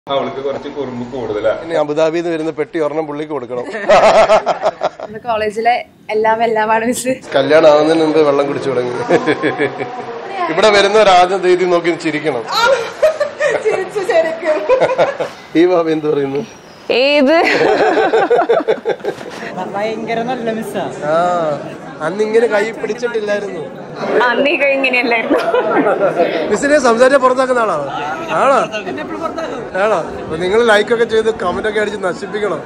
അവൾക്ക് കുറച്ച് കുറുമ്പ് കൂടുതലാ. ഇനി അബുദാബിന്ന് വരുന്ന പെട്ടി ഒരെണ്ണം പുള്ളിക്ക് കൊടുക്കണം. കോളേജിലെ എല്ലാമാണ് മിസ്. കല്യാണം ആവുന്നതിന് മുമ്പ് വെള്ളം കുടിച്ചു തുടങ്ങി. ഇവിടെ വരുന്നവർ ആദ്യം തീയതി നോക്കി ചിരിക്കണം. ഈ ബാബ എന്ത് പറയുന്നു? ഏത് ഭയങ്കര നല്ല മിസ്സാ. അന്നിങ്ങനെ കൈ പിടിച്ചിട്ടില്ലായിരുന്നു. അന്നീ ഇങ്ങനെയല്ലായിരുന്നു. മിസ്സിനെ സംസാരിച്ചാൽ പുറത്താക്കുന്ന ആളാണോ? ആണോ? അപ്പൊ നിങ്ങൾ ലൈക്കൊക്കെ ചെയ്ത് കമന്റ് ഒക്കെ അടിച്ച് നശിപ്പിക്കണം.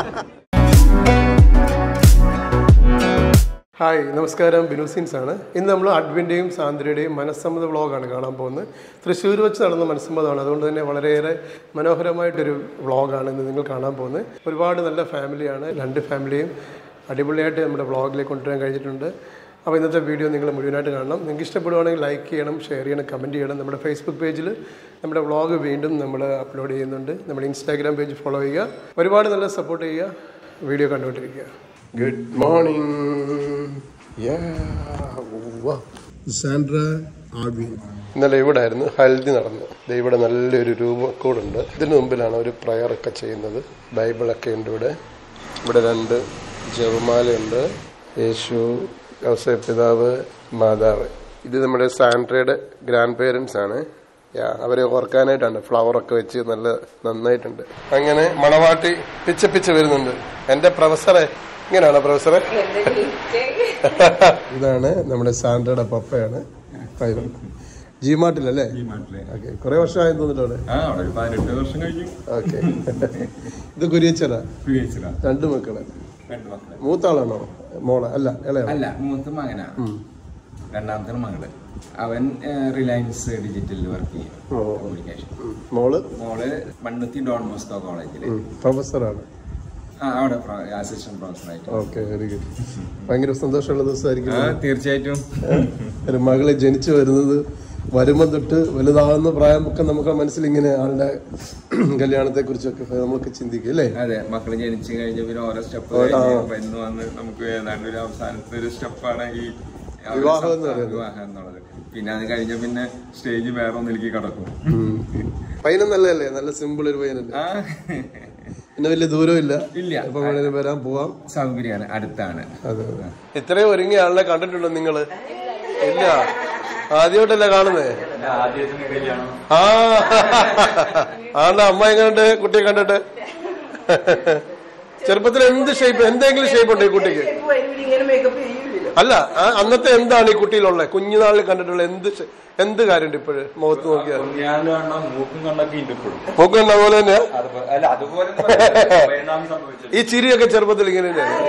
ഹായ്, നമസ്കാരം. ബിനുസീൻസ് ആണ്. ഇന്ന് നമ്മൾ അഡ്വിൻ്റെയും സാന്ദ്രയുടെയും മനസ്സമ്മത വ്ളോഗാണ് കാണാൻ പോകുന്നത്. തൃശ്ശൂർ വെച്ച് നടന്ന മനസ്സമ്മതമാണ്. അതുകൊണ്ട് തന്നെ വളരെയേറെ മനോഹരമായിട്ടൊരു വ്ളോഗാണ് ഇന്ന് നിങ്ങൾ കാണാൻ പോകുന്നത്. ഒരുപാട് നല്ല ഫാമിലിയാണ്. രണ്ട് ഫാമിലിയും അടിപൊളിയായിട്ട് നമ്മുടെ വ്ളോഗിലേക്ക് കൊണ്ടുവരാൻ കഴിഞ്ഞിട്ടുണ്ട്. അപ്പോൾ ഇന്നത്തെ വീഡിയോ നിങ്ങൾ മുഴുവനായിട്ട് കാണണം. നിങ്ങൾക്ക് ഇഷ്ടപ്പെടുവാണെങ്കിൽ ലൈക്ക് ചെയ്യണം, ഷെയർ ചെയ്യണം, കമൻറ്റ് ചെയ്യണം. നമ്മുടെ ഫേസ്ബുക്ക് പേജിൽ നമ്മുടെ വ്ളോഗ് വീണ്ടും നമ്മൾ അപ്ലോഡ് ചെയ്യുന്നുണ്ട്. നമ്മുടെ ഇൻസ്റ്റാഗ്രാം പേജ് ഫോളോ ചെയ്യുക. ഒരുപാട് നല്ല സപ്പോർട്ട് ചെയ്യുക. വീഡിയോ കണ്ടുകൊണ്ടിരിക്കുക. Good morning. സാൻഡ്ര ആഡ്വിൻ ഇന്നലെ ഇവിടെ ആയിരുന്നു ഹൽദി നടന്നു. ഇവിടെ നല്ലൊരു രൂപക്കൂടുണ്ട്. ഇതിന് മുമ്പിലാണ് ഒരു പ്രയറൊക്കെ ചെയ്യുന്നത്. ബൈബിളൊക്കെ ഉണ്ട് ഇവിടെ. ഇവിടെ രണ്ട് ജപമാലയുണ്ട്. യേശു, ഔസേപ്പ് പിതാവ്, മാതാവ്. ഇത് നമ്മുടെ സാൻഡ്രയുടെ ഗ്രാൻഡ് പേരൻസ് ആണ്. അവരെ ഓർക്കാനായിട്ടാണ് ഫ്ലവറൊക്കെ വെച്ച് നന്നായിട്ടുണ്ട്. അങ്ങനെ മണവാട്ടി പിച്ച വരുന്നുണ്ട്. എന്റെ പ്രൊഫസറെ, ഇങ്ങനെയാണോ പ്രൊഫസറെ? ഇതാണ് നമ്മുടെ സാൻഡ്രയുടെ പപ്പയാണ്. ജിമാർട്ടിലല്ലേ? ഓക്കെ, കുറെ വർഷമായെന്ന് തോന്നിട്ടവിടെ. ഓക്കെ. ഇത് കുരിയച്ചനാ? രണ്ടു മക്കള്. മൂത്താളാണോ? മോളെ? അല്ല, അല്ല, മൂത്ത മകനാ. രണ്ടാമത്തെ മകള്. അവൻ റിലയൻസ് ഡിജിറ്റലിൽ വർക്ക് ചെയ്യും, കമ്മ്യൂണിക്കേഷൻ. മോള് മണ്ണുത്തി ഡോൺ ബോസ്കോ കോളേജില് പ്രൊഫസറാണ്. അവിടെ അസിസ്റ്റന്റ് പ്രൊഫസറായിട്ട്. Okay, very good. ഭയങ്കര സന്തോഷമുള്ള ദിവസമായിരിക്കും. തീർച്ചയായിട്ടും. ഒരു മകളെ ജനിച്ചു വരുന്നത് വരുമ്പം തൊട്ട് വലുതാകുന്ന പ്രായമൊക്കെ നമുക്ക് മനസ്സിലിങ്ങനെ ആളുടെ കല്യാണത്തെ കുറിച്ചൊക്കെ നമുക്ക് ചിന്തിക്കും അല്ലേ? അതെ, മക്കള് ജനിച്ചു കഴിഞ്ഞ പിന്നെ ഓരോ സ്റ്റെപ്പ് വന്ന് നമുക്ക് ഏതാണ്ട് ഒരു അവസാനത്തെ ഒരു സ്റ്റെപ്പാണ് ഈ വിവാഹം എന്നുള്ളത്. പിന്നെ അത് കഴിഞ്ഞ പിന്നെ സ്റ്റേജ് വേറെ ഒന്നിലേക്ക് കടക്കും. പയ്യനും നല്ലതല്ലേ? നല്ല സിമ്പിൾ ഒരു പയ്യനല്ലേ? പിന്നെ വലിയ ദൂരമില്ല. എപ്പം വേണേലും വരാൻ പോവാം. സൗകര്യമാണ്, അടുത്താണ്. അതെ. ഇത്രയും ഒരുങ്ങിയ ആളിനെ കണ്ടിട്ടുണ്ടോ നിങ്ങള്? ഇല്ല, ആദ്യമായിട്ടല്ലേ കാണുന്നേ? ആളുടെ അമ്മ എങ്ങനെയുണ്ട് കുട്ടിയെ കണ്ടിട്ട്? ചെറുപ്പത്തിൽ എന്തെങ്കിലും ഷേപ്പ് ഉണ്ട് ഈ കുട്ടിക്ക്? അല്ല, അന്നത്തെ എന്താണ് ഈ കുട്ടിയിലുള്ളത്? കുഞ്ഞുനാളിൽ കണ്ടിട്ടുള്ള എന്ത് കാര്യമുണ്ട് ഇപ്പോഴും മുഖത്ത് നോക്കിയാൽ? മൂക്കും കണ്ട പോലെ തന്നെയാ? ഈ ചിരിയൊക്കെ ചെറുപ്പത്തിൽ ഇങ്ങനെ തന്നെയാണ്.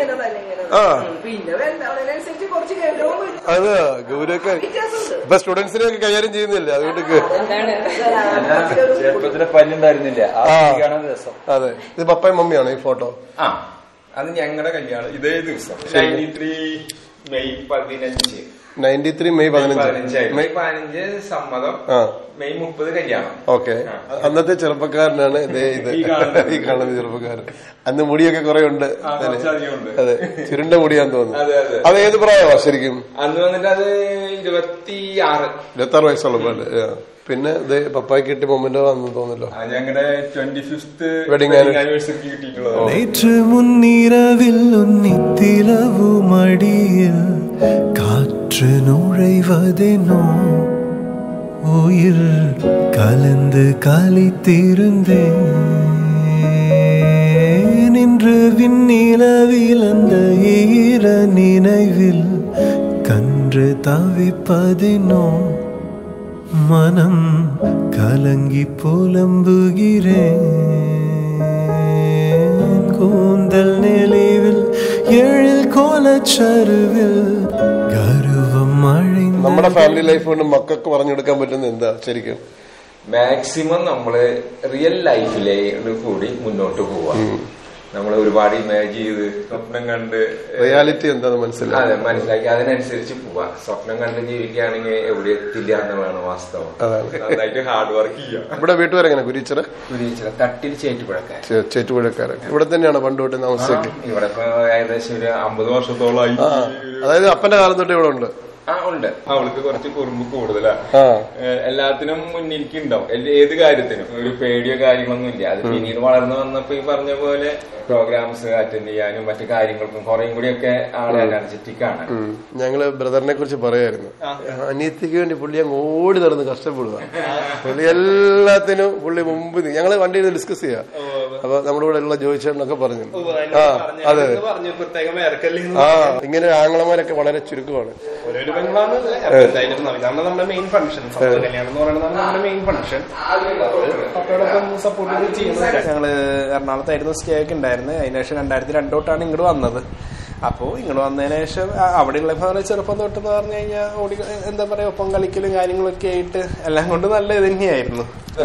അത് ഗൗരവൊക്കെ ഇപ്പൊ സ്റ്റുഡൻസിനെയൊക്കെ കൈകാര്യം ചെയ്യുന്നില്ല. അതുകൊണ്ട് അതെ. ഇത് പപ്പയും മമ്മിയാണോ ഈ ഫോട്ടോ? അത് ഞങ്ങളുടെ കല്യാണം ഇതേ ദിവസം 93 മെയ് 15. 93 മെയ് 15. മെയ് 15 സമ്മതം, മെയ് 30 കല്യാണം. ഓക്കെ. അന്നത്തെ ചെറുപ്പക്കാരനാണ് ഈ കാണുന്ന ചെറുപ്പക്കാരൻ. അന്ന് മുടിയൊക്കെ കുറെ ഉണ്ട്. അതെ, ചുരുണ്ട മുടിയാന്ന് തോന്നുന്നു. അത് ഏത് പ്രായമാ ശരിക്കും? അന്ന് വന്നിട്ട് അത് 26 വയസ്സുള്ള. പിന്നെ പപ്പായ്ക്ക് കിട്ടിയ മൊമെന്റോ അന്ന് തോന്നല്ലോ. ഞങ്ങളുടെ 25th വെഡിങ് ആനിവേഴ്സറിക്ക് കിട്ടിയിട്ടുള്ളത്. നേற்று முன்னிரவில் உன்னித்திலவுமடியில் காற்று நுழைவதெனோ உயிர் கலந்து கலித்திருந்தேன். இன்று விண்ணிலவில் அந்த ஈர நினைவில் கன்று தவிப்பதெனோ மனம் கலங்கி புலம்புகிறேன். கூந்தல் நெளிவில் எழில் கோலச்சருவில் ഗർവം മഴ. നമ്മുടെ ഫാമിലി ലൈഫ് കൊണ്ട് മക്കൾക്ക് പറഞ്ഞെടുക്കാൻ പറ്റുന്ന എന്താ ശരിക്കും? മാക്സിമം നമ്മള് റിയൽ ലൈഫിലെ കൂടി മുന്നോട്ട് പോവാ. നമ്മൾ ഒരുപാട് ഇമാജിൻ ചെയ്ത് സ്വപ്നം കണ്ട് റിയാലിറ്റി എന്താണെന്ന് മനസ്സിലാക്കി അതിനനുസരിച്ച് പോവാ. സ്വപ്നം കണ്ട് ജീവിക്കുകയാണെങ്കിൽ എവിടെ എത്തില്ല എന്നുള്ളതാണ് വാസ്തവം. നന്നായിട്ട് ഹാർഡ് വർക്ക് ചെയ്യാം. ഇവിടെ വീട്ടുകാരെങ്ങനെ? കുരിച്ചിറ തട്ടിൽ ചേറ്റുപുഴക്കാരൻ ഇവിടെ തന്നെയാണ് പണ്ട് തൊട്ട് താമസിച്ചത്. ഇവിടെ ഇപ്പൊ ഏകദേശം ഒരു 50 വർഷത്തോളമായി. അതായത് അപ്പന്റെ കാലം തൊട്ട് ഇവിടെ ഉണ്ട്. ഉണ്ട്. അവൾക്ക് കുറച്ച് കുറുമ്പ് കൂടുതലാണ്. എല്ലാത്തിനും മുന്നിലേക്ക് ഉണ്ടാവും, ഏത് കാര്യത്തിനും. ഒരു പേടിയോ കാര്യങ്ങളൊന്നും ഇല്ല. അത് പിന്നീട് വളർന്നു വന്നപ്പോ ഈ പറഞ്ഞ പോലെ പ്രോഗ്രാംസ് അറ്റൻഡ് ചെയ്യാനും മറ്റു കാര്യങ്ങൾക്കും കുറേയും കൂടിയൊക്കെ ആളെ എനർജറ്റിക് ആണ്. ഞങ്ങള് ബ്രദറിനെ കുറിച്ച് പറയായിരുന്നു. അനിയത്തിക്ക് വേണ്ടി പുള്ളി അങ്ങ് ഓടി നടന്ന് കഷ്ടപ്പെടുക. പുള്ളി എല്ലാത്തിനും പുള്ളി മുമ്പ് ഞങ്ങള് വണ്ടിയിൽ ഡിസ്കസ് ചെയ്യാം. അപ്പൊ നമ്മുടെ കൂടെ ഉള്ള ജോയിച്ചേട്ടനൊക്കെ പറഞ്ഞു. അതെ, ഇങ്ങനെ ആങ്ങളമാരൊക്കെ വളരെ ചുരുക്കമാണ്. നമ്മുടെ മെയിൻ ഫംഗ്ഷൻ കല്യാണം എന്ന് പറയുന്നത് നമ്മുടെ മെയിൻ ഫംഗ്ഷൻ. സപ്പോർട്ട് ചെയ്യുന്നത് ഞങ്ങള് എറണാകുളത്തായിരുന്നു സ്റ്റേ ഒക്കെ ഉണ്ടായിരുന്നത്. അതിനുശേഷം 2002 തൊട്ടാണ് ഇങ്ങോട്ട് വന്നത്. അപ്പോൾ ഇങ്ങോട്ട് വന്നതിന് ശേഷം അവിടെയുള്ള ചെറുപ്പം തൊട്ടെന്ന് പറഞ്ഞു കഴിഞ്ഞാൽ ഓടി എന്താ പറയാ ഒപ്പം കളിക്കലും കാര്യങ്ങളൊക്കെ ആയിട്ട് എല്ലാം കൊണ്ട് നല്ല ഇത് തന്നെയായിരുന്നു.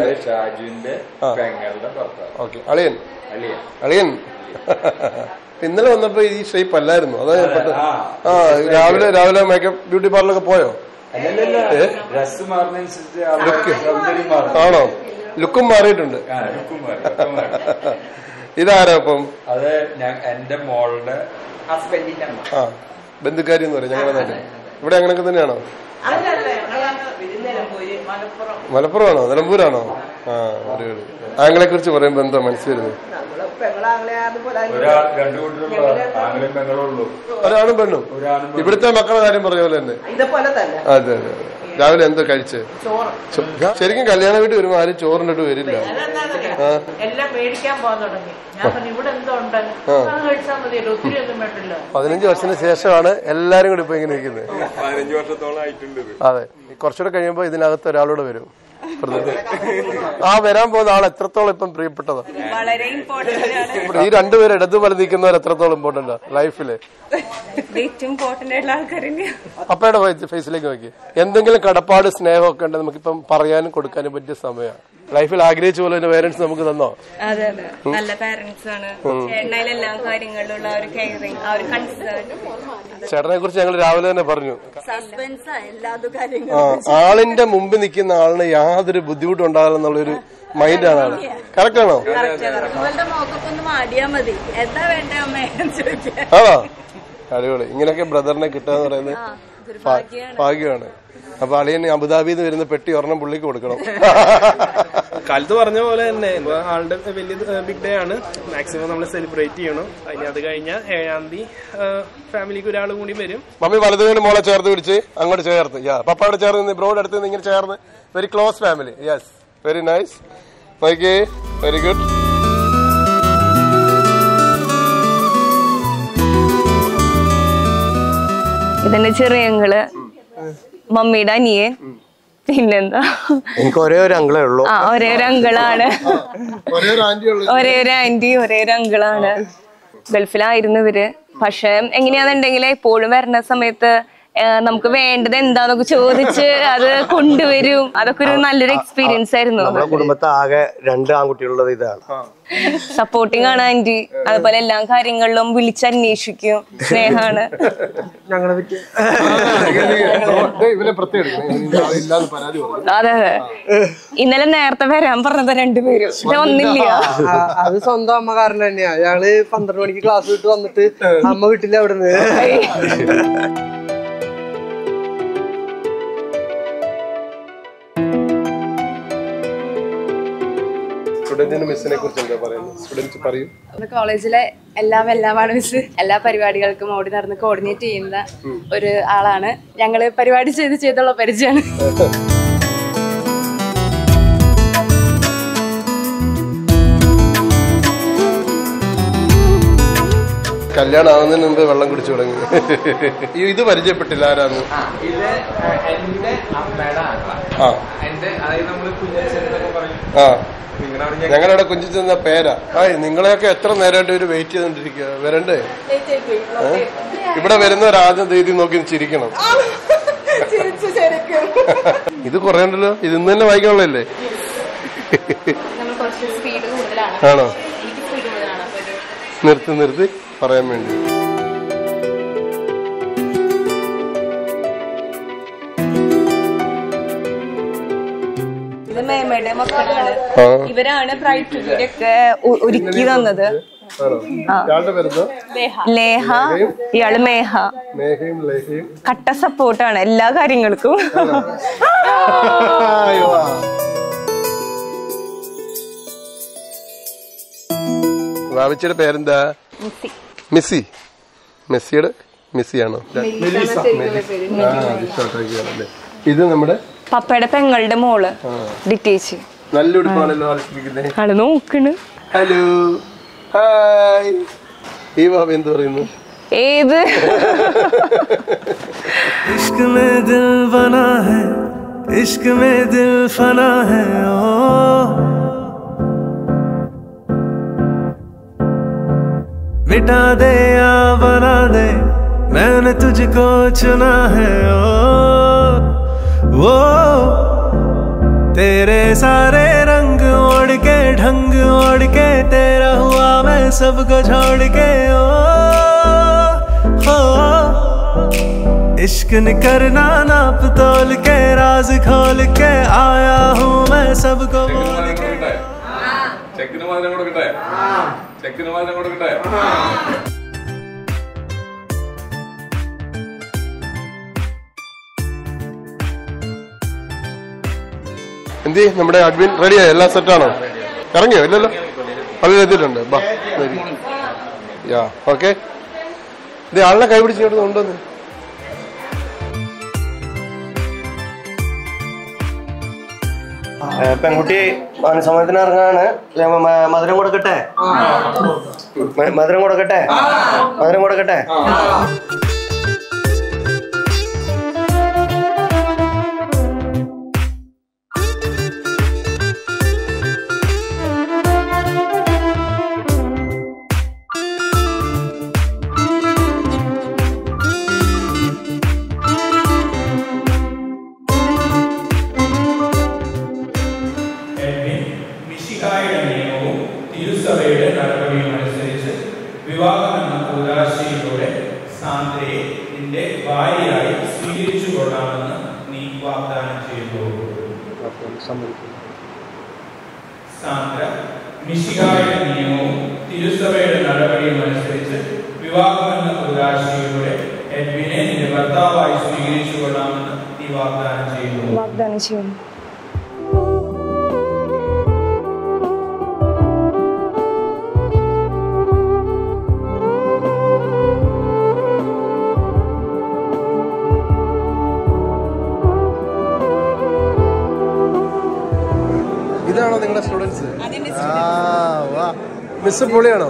അളിയൻ അളിയൻ ഇന്നലെ വന്നപ്പോ ഈ ഷേപ്പ് അല്ലായിരുന്നു. അതാ രാവിലെ മേക്കപ്പ് ബ്യൂട്ടി പാർലറൊക്കെ പോയോ? ആണോ? ലുക്കും മാറിയിട്ടുണ്ട്. ഇതാരാ അപ്പം? അത് എന്റെ മോളുടെ ഹസ്ബൻഡിന്റെ ബന്ധുക്കാരി എന്ന് പറയും ഞങ്ങളുടെ നാട്ടിൽ. ഇവിടെ അങ്ങനെയൊക്കെ തന്നെയാണോ? മലപ്പുറമാണോ? നിലമ്പൂരാണോ? ആങ്ങളെ കുറിച്ച് പറയുമ്പോ എന്താ മനസ്സിൽ വരുന്നത്? ഒരാണും പെണ്ണും. ഇവിടുത്തെ മക്കളുടെ കാര്യം പറഞ്ഞ പോലെ തന്നെ. അതെ അതെ. രാവിലെ എന്താ കഴിച്ച്? ശരിക്കും കല്യാണ വീട്ടിൽ വരുമ്പോ ആരും ചോറിനിട്ട് വരില്ല. എല്ലാം മേടിക്കാൻ പോകാൻ തുടങ്ങി. ഞാൻ പറഞ്ഞു ഇവിടെ എന്തോ ഉണ്ട്, അത് കഴിച്ചാൽ മതിയല്ലോ, ഒത്തിരി ഒന്നും വേണ്ടല്ലോ. 15 വർഷത്തിന് ശേഷമാണ് എല്ലാരും കൂടി ഇപ്പൊ ഇങ്ങനെ ഇരിക്കുന്നത്. 15 വർഷത്തോളം ആയിട്ടുണ്ട്. അതെ, കുറച്ചുകൂടെ കഴിയുമ്പോ ഇതിനകത്ത് ഒരാളൂടെ വരും. ആ വരാൻ പോകുന്ന ആൾ എത്രത്തോളം ഇപ്പം പ്രിയപ്പെട്ടതാ. വളരെ ഇമ്പോർട്ടന്റ്. ഈ രണ്ടുപേരും ഇടതു വലം നിൽക്കുന്നവർ എത്രത്തോളം ഇമ്പോർട്ടന്റാ ലൈഫില്. ഏറ്റവും ഇമ്പോർട്ടന്റ് ആയിട്ടുള്ള ആൾക്കാരെ അപ്പയുടെ ഫേസിലേക്ക് നോക്കി. എന്തെങ്കിലും കടപ്പാട് സ്നേഹമൊക്കെ ഉണ്ട് നമുക്കിപ്പം പറയാനും കൊടുക്കാനും പറ്റിയ സമയമാണ്. ലൈഫിൽ ആഗ്രഹിച്ച പോലെ തന്നെ പേരൻസ് നമുക്ക് തന്നോ? അതെ അതെ, നല്ല പേരൻസ് ആണ്. ചേട്ടനായാലും എല്ലാ കാര്യങ്ങളിലുള്ള ഒരു കെയറിങ്, ആ ഒരു കൺസേൺ. ചേട്ടനെ കുറിച്ച് ഞങ്ങൾ രാവിലെ തന്നെ പറഞ്ഞു. സസ്പെൻസാ എല്ലാ കാര്യങ്ങളും. ആളിന്റെ മുമ്പിൽ നിൽക്കുന്ന ആളിന് യാതൊരു ബുദ്ധിമുട്ടും ഉണ്ടാകുന്നുള്ളൊരു മൈൻഡാണ് ആള്. കറക്റ്റ് ആണോ? മോക്കൊന്ന് മാടിയാ മതി, എന്താ വേണ്ടേ അമ്മേ ചോദിക്കാൻ. ആണോ? അടിപൊളി. ഇങ്ങനെയൊക്കെ ബ്രദറിനെ കിട്ടുക എന്ന് പറയുന്നത് ഭാഗ്യമാണ്. അപ്പൊ അളിയൻ അബുദാബിയിൽ നിന്ന് വരുന്ന പെട്ടി ഒരെണ്ണം പുള്ളിക്ക് കൊടുക്കണം. കാലത്ത് പറഞ്ഞ പോലെ തന്നെ ആളുടെ വലിയ ബിഗ് ഡേ ആണ്. മാക്സിമം നമ്മൾ സെലിബ്രേറ്റ് ചെയ്യണം. അതിന് അത് കഴിഞ്ഞാൽ 7-ാം തീയതി ഫാമിലിക്ക് ഒരാൾ കൂടി വരും. മമ്മി വലതുകൊണ്ട് മോളെ ചേർത്ത് പിടിച്ച് അങ്ങോട്ട് ചേർത്ത്. പപ്പയോട് ചേർന്ന് ബ്രോഡ് അടുത്ത് നിന്ന് ഇങ്ങനെ ചേർന്ന്. Very close family. Yes, very nice. Okay, very good. ഇതിന്റെ ചെറിയങ്ങള് മമ്മിയുടെ അനിയൻ. പിന്നെന്താ, എനിക്ക് ഒരേ ഒരു അങ്കിളേ ഉള്ളൂ. ഒരേ ഒരു അങ്കിളാണ്. ഒരേ ഒരു ആന്റി, ഒരേ ഒരു അങ്കിളാണ്. ഗൾഫിലായിരുന്നു ഇവര്. പക്ഷെ എങ്ങനെയാണെന്നുണ്ടെങ്കിൽ എപ്പോഴും വരുന്ന സമയത്ത് നമുക്ക് വേണ്ടത് എന്താന്നൊക്കെ ചോദിച്ച് അത് കൊണ്ടുവരും. അതൊക്കെ ഒരു നല്ലൊരു എക്സ്പീരിയൻസ് ആയിരുന്നു. നമ്മുടെ കുടുംബത്തെ ആകെ 2 ആൺകുട്ടികളുള്ളത് ഇതാണ്. സപ്പോർട്ടിങ് ആണ് ആന്റി. അതുപോലെ എല്ലാ കാര്യങ്ങളിലും വിളിച്ചന്വേഷിക്കും. സ്നേഹാണ്. ഞങ്ങളെ പറ്റി അതെ അതെ. ഇന്നലെ നേരത്തെ വരാൻ പറഞ്ഞത് 2 പേരും, പക്ഷെ ഒന്നില്ല. അത് സ്വന്തം അമ്മ കാരണം തന്നെയാ. ഞങ്ങള് 12 മണിക്ക് ക്ലാസ് വിട്ട് വന്നിട്ട് അമ്മ വീട്ടിൽ അവിടുന്ന്. കോളേജിലെ എല്ലാ മിസ് എല്ലാ പരിപാടികൾക്കും ഓടി നടന്ന് കോർഡിനേറ്റ് ചെയ്യുന്ന ഒരു ആളാണ്. ഞങ്ങള് പരിപാടി ചെയ്തുള്ള പരിചയമാണ്. കല്യാണം ആവുന്നതിന് മുമ്പ് വെള്ളം കുടിച്ചു തുടങ്ങി. ഇത് പരിചയപ്പെട്ടില്ല ആരാന്ന്? ഇത് എന്റെ അമ്മയുടെ ഞങ്ങളുടെ കുഞ്ചിച്ചെന്ന പേരാ. നിങ്ങളെയൊക്കെ എത്ര നേരമായിട്ട് ഒരു വെയിറ്റ് ചെയ്തോണ്ടിരിക്കുക. വരണ്ടേ? ഇവിടെ വരുന്നവരാദ്യം തീയതി നോക്കി ചിരിക്കണം. ഇത് കുറേ ഉണ്ടല്ലോ. ഇത് ഇന്ന് തന്നെ വായിക്കാനുള്ളതല്ലേ? ആണോ? നിർത്തി പറയാൻ വേണ്ടി. ഇത് മേമയുടെ മക്കളാണ്. ഇവരാണ് ബ്രൈഡ് ടു ബി ഒക്കെ ഒരുക്കി തന്നത്. ലേഹ, ഇയാള് മേഹ. കട്ട സപ്പോർട്ടാണ് എല്ലാ കാര്യങ്ങൾക്കും. വാവിച്ചിയുടെ പേരെന്താ? മിസ്സി. മെസ്സിയുടെ മിസ്സിയാണോ? ഇത് നമ്മുടെ പപ്പയുടെ പെങ്ങളുടെ മോള് ഡിറ്റേച്ച്. നല്ല ഉടുപ്പാണല്ലോ ആള് നോക്കണ്. Hello, hi. ഈ ബാബ എന്ത് പറയുന്നു? ഏത് इश्क में दिल बना है, इश्क में दिल फना है, ओ मिटा दे या बना दे, मैंने तुझको चुना है, ओ तेरे सारे रंग ओढ़ के ढंग ओढ़ के तेरा हुआ मैं सबको छोड़ के, ओ इश्क न करना नाप तोल के राज खोल के आया हूँ मैं सबको बोल के. എന്തി നമ്മുടെ അഡ്മിൻ റെഡിയായോ? എല്ലാം സെറ്റാണോ? ഇറങ്ങിയോ? ഇല്ലല്ലോ, പള്ളിയിൽ എത്തിയിട്ടുണ്ട്. ഓക്കെ. ഇത് ആളിനെ കൈപിടിച്ചിട്ട് കൊണ്ടുവന്ന് പെൺകുട്ടി മാനസമ്മതത്തിന് ഇറങ്ങാണ്. മധുരം കൊടുക്കട്ടെ, മധുരം കൊടുക്കട്ടെ, മധുരം കൊടുക്കട്ടെ. തിരുസഭയുടെ നടപടിയുമനുസരിച്ച് വിവാഹമെന്ന കൂതാശയിലൂടെ സാന്ദ്രയെ നിന്റെ ഭാര്യയായി സ്വീകരിച്ചു കൊള്ളാമെന്ന് നീ വാഗ്ദാനം ചെയ്യുന്നു. സാന്ദ്ര, മിശിഹായുടെ നിയമവും തിരുസഭയുടെ നടപടിയുമനുസരിച്ച് വിവാഹമെന്ന കൂതാശയിലൂടെ എഡ്വിനെ നിന്റെ ഭർത്താവായി സ്വീകരിച്ചു കൊള്ളാമെന്ന് നീ വാഗ്ദാനം ചെയ്യുന്നു. ഇതാണോ നിങ്ങളുടെ സ്റ്റുഡൻസ്? മിസ് പൊളിയാണോ?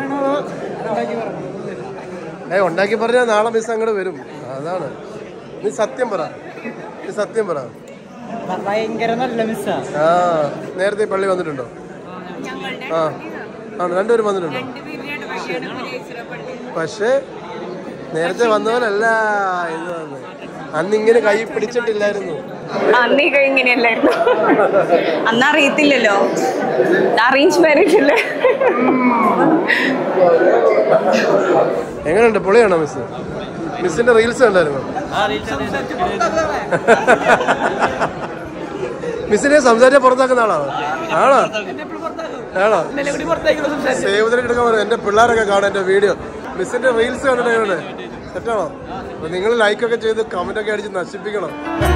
ഉണ്ടാക്കി പറഞ്ഞാൽ നാളെ മിസ് അങ്ങോട്ട് വരും. അതാണ്. നീ സത്യം പറ, നീ സത്യം പറ. ഭയങ്കര നല്ല മിസ്സാ. നേരത്തെ പള്ളി വന്നിട്ടുണ്ടോ? രണ്ടുപേരും വന്നിട്ടുണ്ടോ? പക്ഷേ നേരത്തെ വന്നവരല്ല ഇത് വന്ന്. അന്നിങ്ങനെ കൈ പിടിച്ചിട്ടില്ലായിരുന്നു. അന്ന് ഈ കൈ ഇങ്ങനെയല്ലായിരുന്നു. അന്ന് അറിയത്തില്ലല്ലോ, അറേഞ്ച് മാരേജ് അല്ലേ. എങ്ങനെയുണ്ട്? പൊളിയാണോ മിസ്? മിസ്സിന്റെ റീൽസ് കണ്ടായിരുന്നു? മിസ്സിനെ സംസാരിച്ച പുറത്താക്കുന്ന ആളാണോ? ആണോ? ആണോ? സേവത്തിന് എടുക്കാൻ പറയും. എന്റെ പിള്ളേരൊക്കെ കാണാം എന്റെ വീഡിയോ. മിസ്സിന്റെ റീൽസ് കണ്ടിട്ട് സെറ്റാണോ? അപ്പൊ നിങ്ങൾ ലൈക്കൊക്കെ ചെയ്ത് കമന്റ് ഒക്കെ അടിച്ച് നശിപ്പിക്കണം.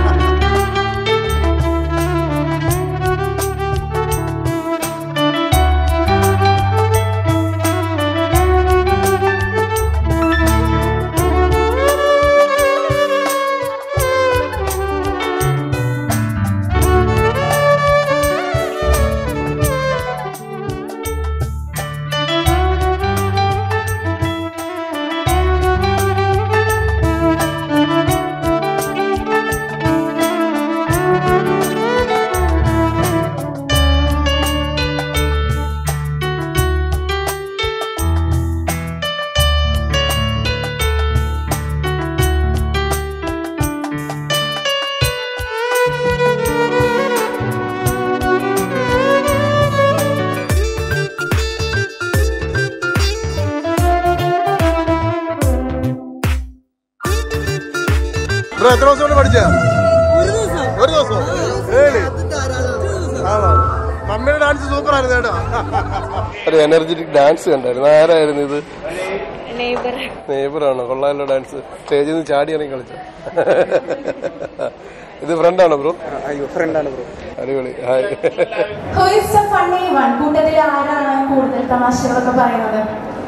എത്ര ദിവസം കൊണ്ട് പഠിച്ച? ഒരു ദിവസം. ആണോ? മമ്മി മമ്മിയുടെ ഡാൻസ് സൂപ്പർ ആയിരുന്നു കേട്ടോ. ഒരു എനർജറ്റിക് ഡാൻസ് കണ്ടായിരുന്നു. ആരായിരുന്നു ഇത്? നെയ്ബറാണോ? കൊള്ളാമല്ലോ ഡാൻസ്. സ്റ്റേജിൽ നിന്ന് ചാടി ഇറങ്ങി കളിച്ച. ഇത് ഫ്രണ്ടാണോ ബ്രോ? ഫ്രണ്ടാണ് ബ്രോ. അടിപൊളി. കൂട്ടത്തിൽ ആരാണ് കൂടുതൽ തമാശകളൊക്കെ പറയുന്നത്?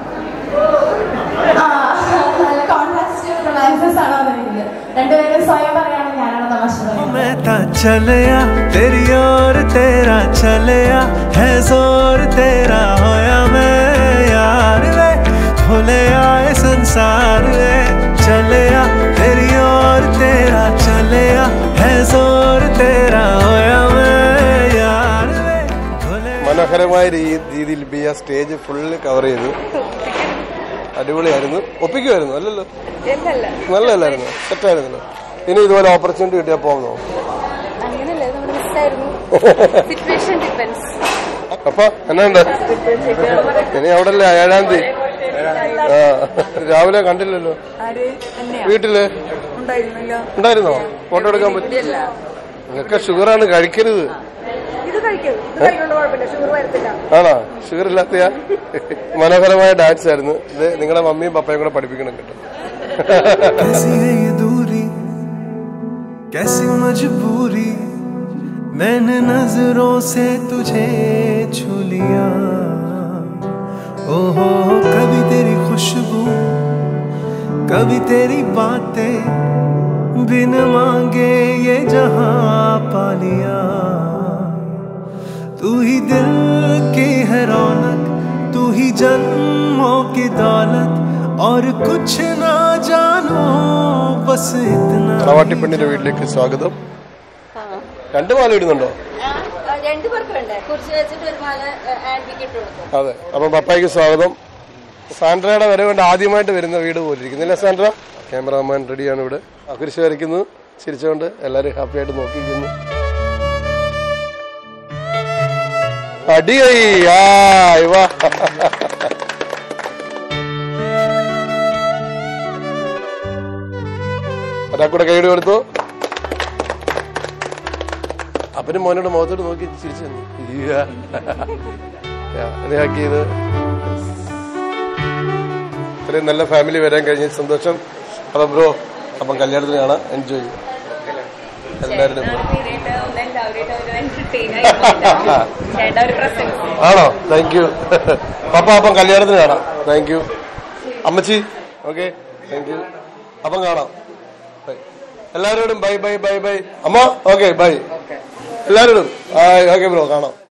രണ്ടുപേരും സ്വയം പറയാണ് ഞാനാണ് തമാശ പറയുന്നത്. चलिया तेरी और तेरा चलिया है जोर तेरा होया मैं यार वे भूले आए संसार वे चलिया तेरी और तेरा चलिया है जोर तेरा होया मैं यार वे भूले. മനോഹരമായ രീതിയിൽ ബി ആ സ്റ്റേജ് ഫുള്ള് കവർ ചെയ്തു. അടിപൊളിയായിരുന്നു. ഒപ്പിക്കുമായിരുന്നു അല്ലല്ലോ? നല്ലല്ലായിരുന്നു. സെറ്റായിരുന്നല്ലോ. ഇനി ഇതുപോലെ ഓപ്പർച്യൂണിറ്റി കിട്ടിയാൽ പോകുന്നോ? അപ്പൊ എന്നാണ്ട് ഇനി അവിടല്ലേ 7-ാം തീയതി? രാവിലെ കണ്ടില്ലല്ലോ. വീട്ടില് ഉണ്ടായിരുന്നോ? ഫോട്ടോ എടുക്കാൻ പറ്റില്ല. നിങ്ങൾക്ക് ഷുഗറാണ്, കഴിക്കരുത്. ആണോ? ഷുഗർ ഇല്ലാത്തയാ? മനോഹരമായ ഡാൻസ് ആയിരുന്നു. ഇത് നിങ്ങളുടെ മമ്മിയും പപ്പയും കൂടെ പഠിപ്പിക്കണം കേട്ടോ. कैसी मजबूरी मैंने नजरों से तुझे छू लिया. ओहो कभी तेरी खुशबू कभी तेरी बातें बिन मांगे ये जहां पा लिया. तू ही दिल की है रौनक तू ही जन्मों की दौलत और कुछ ना जानो बस इतना. കളവാട്ടിപ്പെണ്ണിന്റെ വീട്ടിലേക്ക് സ്വാഗതം. 2 മാല ഇടുന്നുണ്ടോ? അതെ. അപ്പൊ പപ്പായ്ക്ക് സ്വാഗതം. സാൻഡ്രയുടെ വരെ കൊണ്ട് ആദ്യമായിട്ട് വരുന്ന വീട് പോലെ ഇരിക്കുന്നില്ല സാൻഡ്ര? ക്യാമറാമാൻ റെഡിയാണ് ഇവിടെ. കുരിശ് വരയ്ക്കുന്നു, ചിരിച്ചുകൊണ്ട് എല്ലാരും ഹാപ്പി ആയിട്ട് നോക്കിയിരിക്കുന്നു. അടിയായി. വാ ഒരാൾക്കൂടെ കൈയ്യടി കൊടുത്തു. അപ്പനും മോനോട് മുഖത്തോട് നോക്കി ചിരിച്ചു തന്നു. ഇത് ഇത്രയും നല്ല ഫാമിലി വരാൻ കഴിഞ്ഞ സന്തോഷം. അപ്പൊ ബ്രോ അപ്പം കല്യാണത്തിന് കാണാം. എൻജോയ് ചെയ്യും എല്ലാവരും. ആണോ? Thank you papa. അപ്പം കല്യാണത്തിന് കാണാം. താങ്ക് യു അമ്മച്ചി. Okay, thank you. അപ്പം കാണാം. എല്ലാവരോടും ബൈ ബൈ ബൈ ബൈ. അമ്മ ഓക്കെ ബൈ. എല്ലാവരോടും ഓക്കെ ബ്രോ കാണാം.